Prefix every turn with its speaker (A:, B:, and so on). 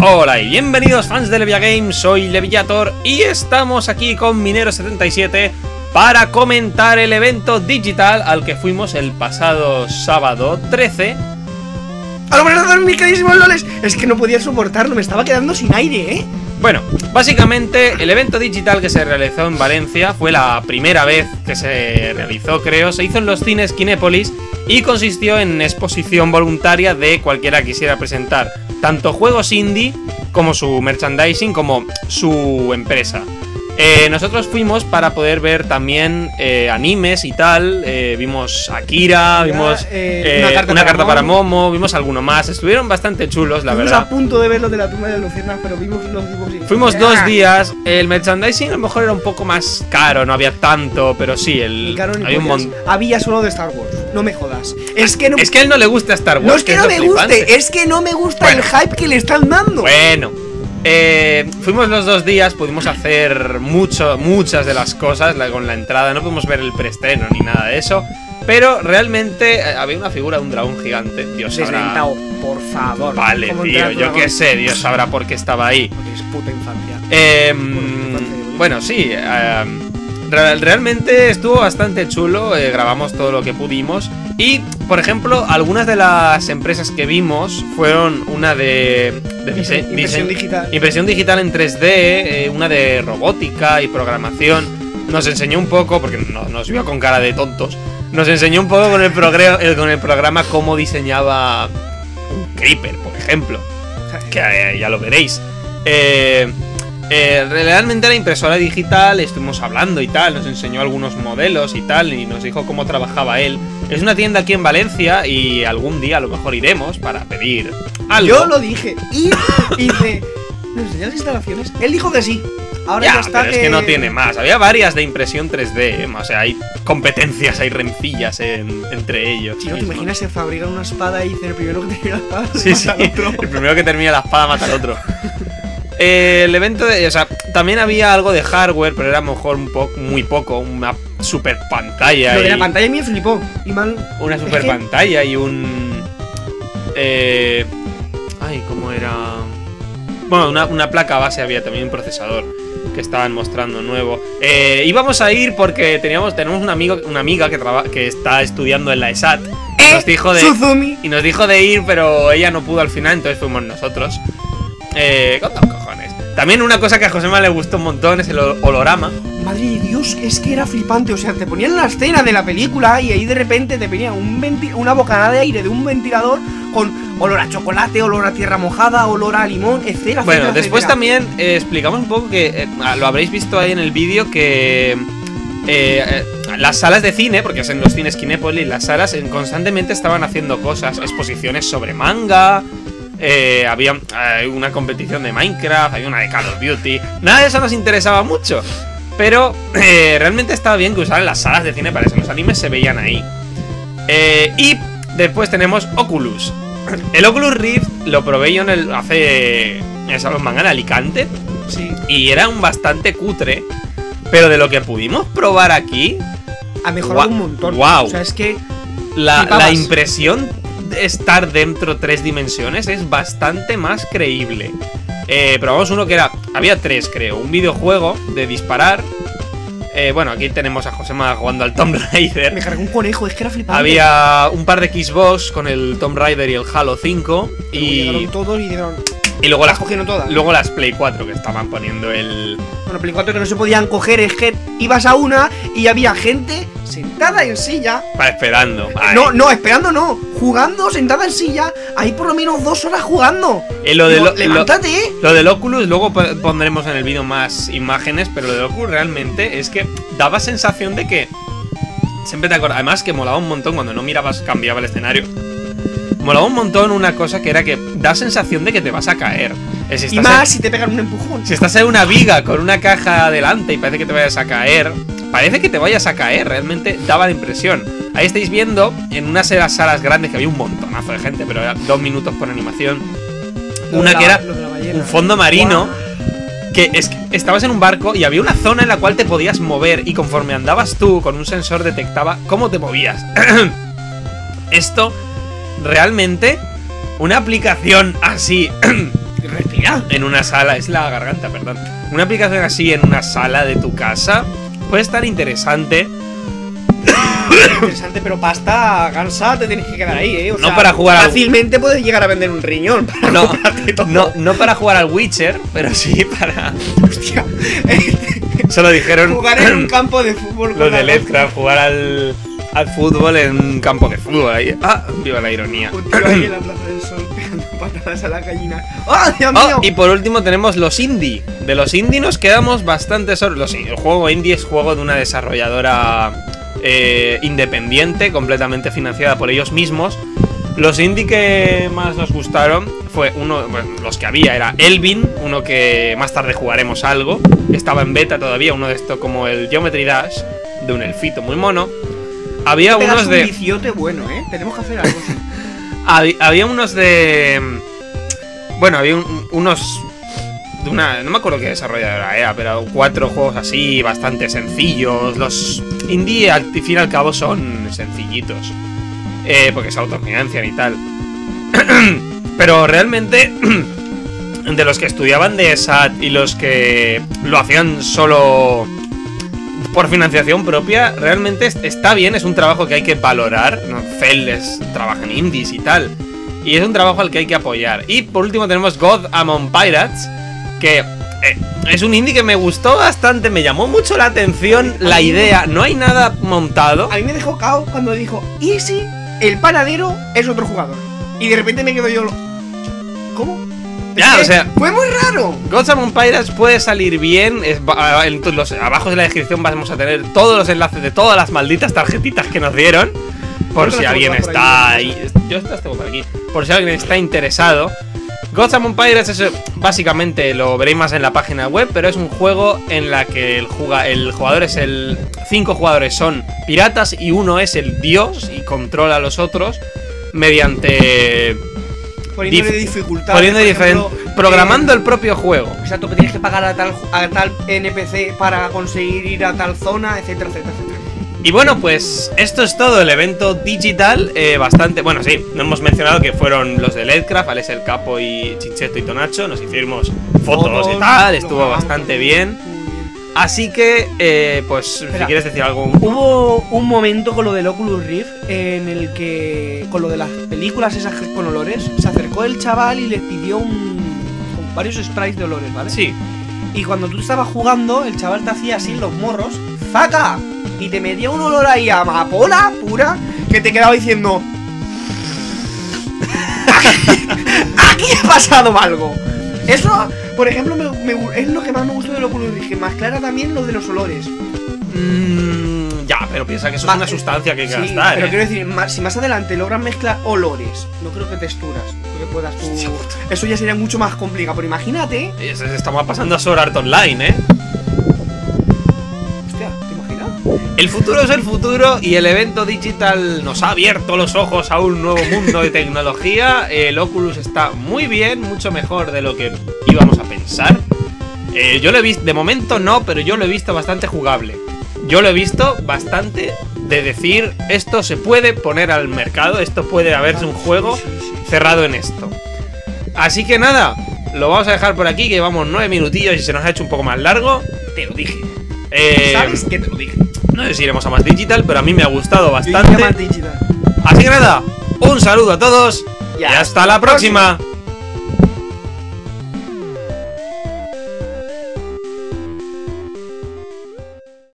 A: Hola y bienvenidos fans de Levia Games, soy Leviator y estamos aquí con Minero77 para comentar el evento digital al que fuimos el pasado sábado 13.
B: ¡Hola, buenas tardes, mis queridísimos loles! Es que no podía soportarlo, me estaba quedando sin aire, ¿eh?
A: Bueno, básicamente el evento digital que se realizó en Valencia fue la primera vez que se realizó, creo. Se hizo en los cines Kinépolis y consistió en exposición voluntaria de cualquiera que quisiera presentar tanto juegos indie como su merchandising como su empresa. Nosotros fuimos para poder ver también animes y tal. Vimos Akira, vimos una carta para Momo, vimos alguno más. Estuvieron bastante chulos, la verdad.
B: Estuvimos a punto de ver lo de la tumba de Luciana, pero vimos los dibujos.
A: Fuimos 2 días. El merchandising a lo mejor era un poco más caro, no había tanto, pero sí, había un montón.
B: Había solo de Star Wars, no me jodas. Es que
A: a él no le gusta Star Wars.
B: No es que no me guste, es que no me gusta el hype que le están dando.
A: Bueno. Fuimos los 2 días, pudimos hacer muchas de las cosas con la entrada, no pudimos ver el preestreno ni nada de eso, pero realmente había una figura de un dragón gigante, Dios sabrá.
B: Desdentado, por favor.
A: Vale, tío, yo qué sé, Dios sabrá por qué estaba ahí.
B: Porque es puta infancia.
A: Bueno, sí, realmente estuvo bastante chulo, grabamos todo lo que pudimos. Y, por ejemplo, algunas de las empresas que vimos fueron una de impresión digital en 3D, una de robótica y programación. Nos enseñó un poco, porque nos vio con cara de tontos, nos enseñó un poco con el programa cómo diseñaba un creeper, por ejemplo, que ya lo veréis. Realmente la impresora digital, estuvimos hablando y tal, nos enseñó algunos modelos y tal, y nos dijo cómo trabajaba él. Es una tienda aquí en Valencia y algún día a lo mejor iremos para pedir algo.
B: Yo lo dije y dice, ¿nos enseñó las instalaciones? Él dijo que sí. Ahora ya está,
A: pero es que no tiene más. Había varias de impresión 3D, o sea, hay competencias, hay rencillas entre ellos.
B: Si no te imaginas se fabrican una espada y dice el primero que termina la espada
A: sí, al otro. El primero que termina la espada mata al otro. El evento o sea, también había algo de hardware, pero era a lo mejor muy poco, una super pantalla.
B: Lo de la pantalla me flipó.
A: Una super pantalla y un ¿cómo era? Bueno, una placa base había también, un procesador que estaban mostrando nuevo. Íbamos a ir porque tenemos una amiga que está estudiando en la ESAT. Y nos dijo de ir, pero ella no pudo al final, entonces fuimos nosotros. Con 2 cojones. También una cosa que a Josema le gustó un montón es el holograma.
B: Madre de Dios, es que era flipante. O sea, te ponían la escena de la película y ahí de repente te venía una bocanada de aire de un ventilador con olor a chocolate, olor a tierra mojada, olor a limón, etcétera.
A: Bueno, después también explicamos un poco que lo habréis visto ahí en el vídeo que las salas de cine, porque es en los cines Kinépolis, las salas constantemente estaban haciendo cosas, exposiciones sobre manga. Había una competición de Minecraft, había una de Call of Duty. Nada de eso nos interesaba mucho, pero realmente estaba bien que usaran las salas de cine para eso. Los animes se veían ahí. Y después tenemos Oculus. El Oculus Rift lo probé yo hace Salón Manga en Alicante.
B: Sí.
A: Y era bastante cutre, pero de lo que pudimos probar aquí
B: ha mejorado un montón.
A: Wow.
B: O sea, es que
A: la impresión estar dentro 3 dimensiones es bastante más creíble. Probamos uno que había 3, creo. Un videojuego de disparar. Bueno, aquí tenemos a Josema jugando al Tomb Raider.
B: Me cargó un conejo, es que era flipante.
A: Había un par de Xbox con el Tomb Raider y el Halo 5.
B: Llegaron todos y dijeron.
A: Y luego las
B: cogieron todas.
A: Luego las Play 4 que estaban poniendo el.
B: Bueno, Play 4 que no se podían coger, es que ibas a una y había gente sentada en silla.
A: Esperando.
B: No, esperando no. Jugando, sentada en silla. Ahí por lo menos 2 horas jugando. Levántate,
A: Lo del Oculus, luego pondremos en el vídeo más imágenes, pero lo del Oculus realmente es que daba sensación de que siempre te acuerdas. Además que molaba un montón cuando no mirabas, cambiaba el escenario. Molaba un montón una cosa que era que da sensación de que te vas a caer.
B: Y más si te pegan un empujón.
A: Si estás en una viga con una caja delante y parece que te vayas a caer, realmente daba la impresión. Ahí estáis viendo en unas de las salas grandes que había un montonazo de gente, pero era 2 minutos por animación. Una que era un fondo marino. Que estabas en un barco y había una zona en la cual te podías mover y conforme andabas tú con un sensor detectaba cómo te movías. Esto realmente, una aplicación así
B: Hostia.
A: en una sala, es la garganta, perdón. Una aplicación así en una sala de tu casa puede estar interesante.
B: Interesante, pero pasta gansa te tienes que quedar ahí, O
A: No
B: sea,
A: para jugar al-
B: fácilmente puedes llegar a vender un riñón para
A: No,
B: comprarte todo.
A: no para jugar al Witcher, pero sí para.
B: Hostia.
A: Solo dijeron
B: Jugar en un campo de fútbol con
A: los de
B: la-
A: Lovecraft, jugar al fútbol en un campo de fútbol ahí. Ah, viva la ironía.
B: Un tío ahí en la Plaza del Sol pegando patadas a la gallina. ¡Oh, Dios
A: Oh,
B: mío!
A: y por último tenemos los indie. De los indie nos quedamos bastante solos. El juego indie es juego de una desarrolladora independiente, completamente financiada por ellos mismos. Los indie que más nos gustaron fue uno, bueno, los que había era Elvin, uno que más tarde jugaremos algo, que estaba en beta todavía, uno de estos como el Geometry Dash, de un elfito muy mono. Había
B: Pegas
A: unos
B: un
A: de...
B: viciote bueno, Tenemos que hacer algo así.
A: Había unos de... Bueno, había unos... De una, no me acuerdo qué desarrolladora era, pero 4 juegos así, bastante sencillos. Los indie al fin y al cabo son sencillitos, porque se autofinancian y tal. Pero realmente, de los que estudiaban de ESAT y los que lo hacían solo por financiación propia, realmente está bien, es un trabajo que hay que valorar, ¿no? Cells trabaja en indies y tal, y es un trabajo al que hay que apoyar. Y por último tenemos God Among Pirates, que es un indie que me gustó bastante, me llamó mucho la atención la idea, no hay nada montado.
B: A mí me dejó cao cuando dijo Easy, el panadero es otro jugador. Y de repente me quedo yo. ¿Cómo?
A: Ya, o sea,
B: fue muy raro.
A: Gods Among Pirates puede salir bien. Abajo de la descripción vamos a tener todos los enlaces de todas las malditas tarjetitas que nos dieron. Por si alguien está ahí. Yo estas tengo por aquí. Por si alguien está interesado. Gods Among Pirates es, básicamente lo veréis más en la página web, pero es un juego en la que el jugador es 5 jugadores son piratas y uno es el dios y controla a los otros mediante
B: Poniéndole dificultad.
A: programando el propio juego.
B: Exacto, que tienes que pagar a tal NPC para conseguir ir a tal zona, etcétera, etcétera, etcétera.
A: Y bueno, pues esto es todo el evento digital, bastante... Bueno, sí, no hemos mencionado que fueron los de Lovecraft, Alex el Capo y Chincheto y Tonacho. Nos hicimos fotos y tal, estuvo bastante bien. Así que, pues,
B: Espera,
A: si quieres decir algo...
B: Hubo un momento con lo del Oculus Rift en el que, con lo de las películas esas con olores, se acercó el chaval y les pidió varios sprays de olores, ¿vale?
A: Sí.
B: Y cuando tú estabas jugando, el chaval te hacía así en los morros, ¡zaca! Y te metía un olor ahí a amapola pura que te quedaba diciendo aquí ha pasado algo. Eso, por ejemplo, es lo que más me gustó del Oculus Rift, que más clara también lo de los olores.
A: Ya, pero piensa que eso es una sustancia que hay que gastar,
B: pero quiero decir, si más adelante logran mezclar olores, no creo que texturas, que puedas tú... Eso ya sería mucho más complicado, pero imagínate...
A: Estamos pasando a Sword Art Online,
B: Hostia, ¿te imaginas?
A: El futuro es el futuro y el evento digital nos ha abierto los ojos a un nuevo mundo de tecnología. El Oculus está muy bien, mucho mejor de lo que íbamos a pensar. Yo lo he visto, de momento no, pero yo lo he visto bastante jugable. Yo lo he visto bastante de decir, esto se puede poner al mercado, esto puede haberse un juego cerrado en esto. Así que nada, lo vamos a dejar por aquí, que llevamos 9 minutillos y se nos ha hecho un poco más largo.
B: Te lo dije. ¿Sabes que te lo dije?
A: No sé si iremos a más digital, pero a mí me ha gustado bastante.
B: Más digital.
A: Así que nada, un saludo a todos y hasta la próxima.